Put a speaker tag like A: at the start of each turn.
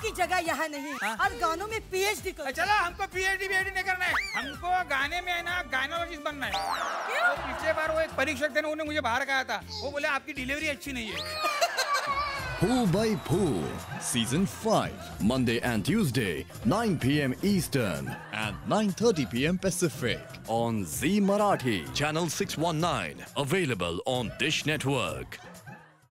A: आपकी जगह यहाँ नहीं। और गानों में PhD करो।
B: चलो हमको PhD नहीं करना है, हमको गाने में है ना गायनोलॉजिस्ट बनना है।
A: क्यों?
B: तो पिछले बार वो एक परीक्षक थे ना, उन्होंने मुझे बाहर कहा था, वो बोले आपकी डिलीवरी अच्छी नहीं है।
C: Pool by Pool, Season 5, Monday and Tuesday, 9 p.m. Eastern and 9:30 p.m. Pacific on Zee Marathi, Channel 619, available on Dish Network.